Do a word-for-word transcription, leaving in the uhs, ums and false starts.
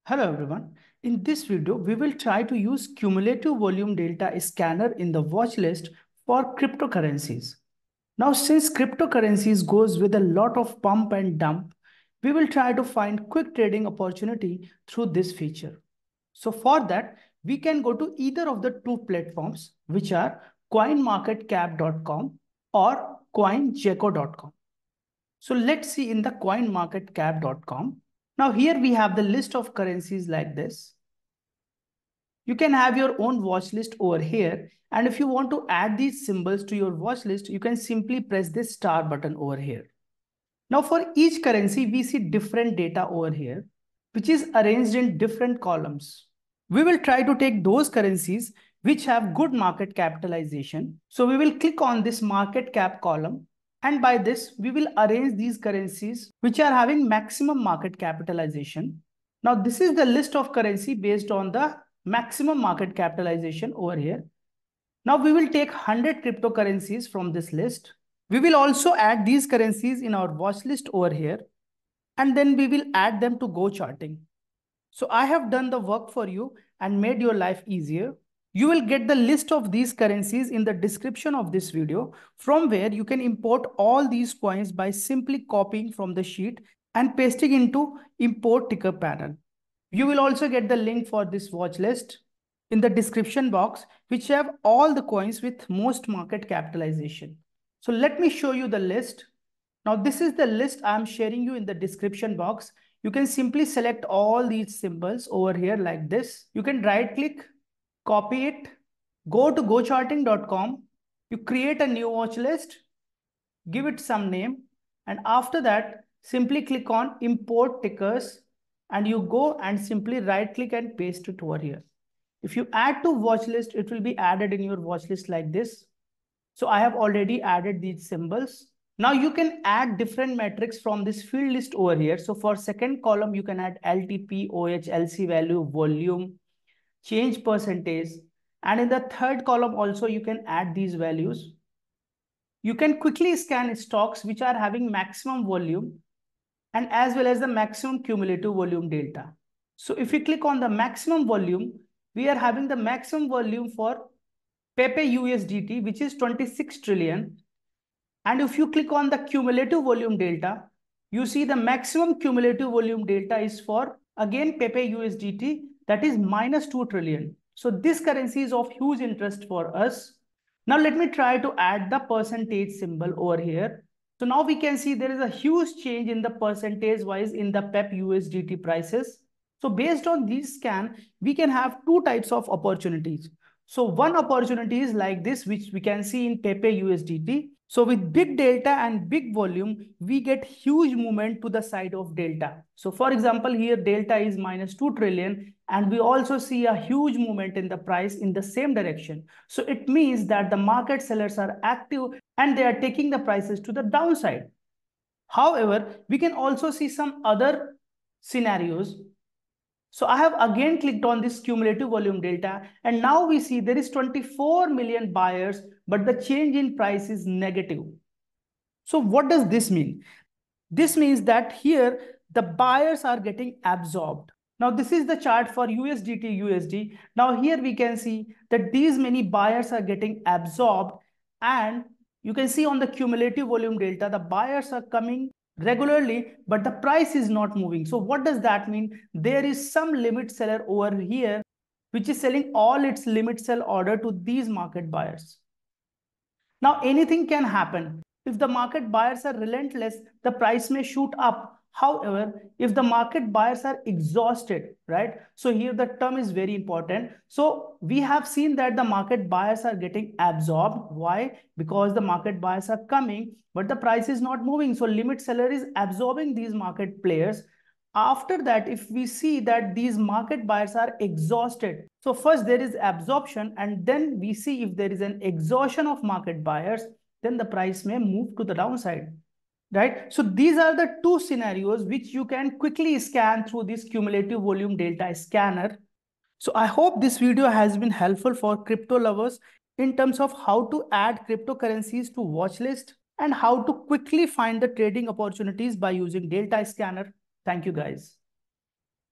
Hello everyone. In this video, we will try to use cumulative volume delta scanner in the watch list for cryptocurrencies. Now, since cryptocurrencies goes with a lot of pump and dump, we will try to find quick trading opportunity through this feature. So for that, we can go to either of the two platforms, which are coin market cap dot com or coin gecko dot com. So let's see in the coin market cap dot com. Now here we have the list of currencies like this. You can have your own watch list over here. And if you want to add these symbols to your watch list, you can simply press this star button over here. Now for each currency, we see different data over here, which is arranged in different columns. We will try to take those currencies which have good market capitalization. So we will click on this market cap column. And by this, we will arrange these currencies which are having maximum market capitalization. Now, this is the list of currency based on the maximum market capitalization over here. Now, we will take one hundred cryptocurrencies from this list. We will also add these currencies in our watch list over here. And then we will add them to GoCharting. So I have done the work for you and made your life easier. You will get the list of these currencies in the description of this video, from where you can import all these coins by simply copying from the sheet and pasting into import ticker panel. You will also get the link for this watch list in the description box, which have all the coins with most market capitalization. So let me show you the list. Now this is the list I am sharing you in the description box. You can simply select all these symbols over here like this. You can right click, copy it, go to go charting dot com, you create a new watch list, give it some name, and after that, simply click on import tickers and you go and simply right click and paste it over here. If you add to watch list, it will be added in your watch list like this. So I have already added these symbols. Now you can add different metrics from this field list over here. So for second column, you can add L T P, O H, L C value, volume, change percentage. And in the third column also, you can add these values. You can quickly scan stocks which are having maximum volume and as well as the maximum cumulative volume delta. So if you click on the maximum volume, we are having the maximum volume for Pepe U S D T, which is twenty-six trillion. And if you click on the cumulative volume delta, you see the maximum cumulative volume delta is for, again, Pepe U S D T, that is minus two trillion. So this currency is of huge interest for us. Now let me try to add the percentage symbol over here. So now we can see there is a huge change in the percentage wise in the P E P U S D T prices. So based on this scan, we can have two types of opportunities. So one opportunity is like this, which we can see in Pepe U S D T. So with big delta and big volume, we get huge movement to the side of delta. So for example, here delta is minus two trillion and we also see a huge movement in the price in the same direction. So it means that the market sellers are active and they are taking the prices to the downside. However, we can also see some other scenarios. So I have again clicked on this cumulative volume delta and now we see there is twenty-four million buyers, but the change in price is negative. So what does this mean? This means that here the buyers are getting absorbed. Now this is the chart for U S D T U S D. Now here we can see that these many buyers are getting absorbed and you can see on the cumulative volume delta, the buyers are coming regularly, but the price is not moving. So what does that mean? There is some limit seller over here, which is selling all its limit sell order to these market buyers. Now anything can happen. If the market buyers are relentless, the price may shoot up. However, if the market buyers are exhausted, right? So here the term is very important. So we have seen that the market buyers are getting absorbed. Why? Because the market buyers are coming, but the price is not moving. So limit seller is absorbing these market players. After that, if we see that these market buyers are exhausted, so first there is absorption and then we see if there is an exhaustion of market buyers, then the price may move to the downside, right? So these are the two scenarios which you can quickly scan through this cumulative volume delta scanner. So I hope this video has been helpful for crypto lovers in terms of how to add cryptocurrencies to watch list and how to quickly find the trading opportunities by using delta scanner. Thank you guys.